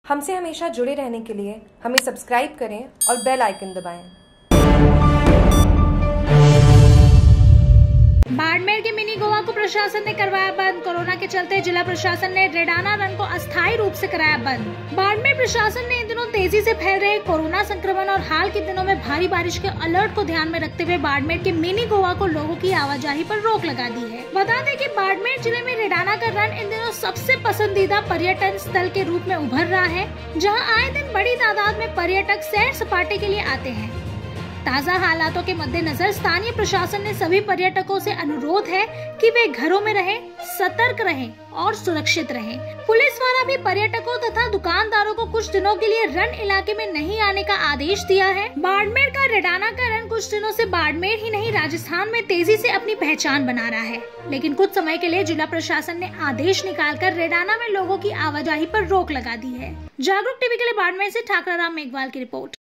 हमसे हमेशा जुड़े रहने के लिए हमें सब्सक्राइब करें और बेल आइकन दबाएं। बाड़मेर के मिनी गोवा को प्रशासन ने करवाया बंद। कोरोना के चलते जिला प्रशासन ने रेडाना रन को अस्थायी रूप से कराया बंद। बाड़मेर प्रशासन ने इन दिनों तेजी से फैल रहे कोरोना संक्रमण और हाल के दिनों में भारी बारिश के अलर्ट को ध्यान में रखते हुए बाड़मेर के मिनी गोवा को लोगों की आवाजाही पर रोक लगा दी है। बता दें कि बाड़मेर जिले में रेडाना का रन इन दिनों सबसे पसंदीदा पर्यटन स्थल के रूप में उभर रहा है, जहाँ आए दिन बड़ी तादाद में पर्यटक सैर सपाटे के लिए आते हैं। ताज़ा हालातों के मद्देनजर स्थानीय प्रशासन ने सभी पर्यटकों से अनुरोध है कि वे घरों में रहें, सतर्क रहें और सुरक्षित रहें। पुलिस द्वारा भी पर्यटकों तथा दुकानदारों को कुछ दिनों के लिए रन इलाके में नहीं आने का आदेश दिया है। बाड़मेर का रेडाना का रन कुछ दिनों से बाड़मेर ही नहीं राजस्थान में तेजी से अपनी पहचान बना रहा है, लेकिन कुछ समय के लिए जिला प्रशासन ने आदेश निकालकर रेडाना में लोगों की आवाजाही पर रोक लगा दी है। जागरूक टीवी के लिए बाड़मेर से ठाकरा राम मेघवाल की रिपोर्ट।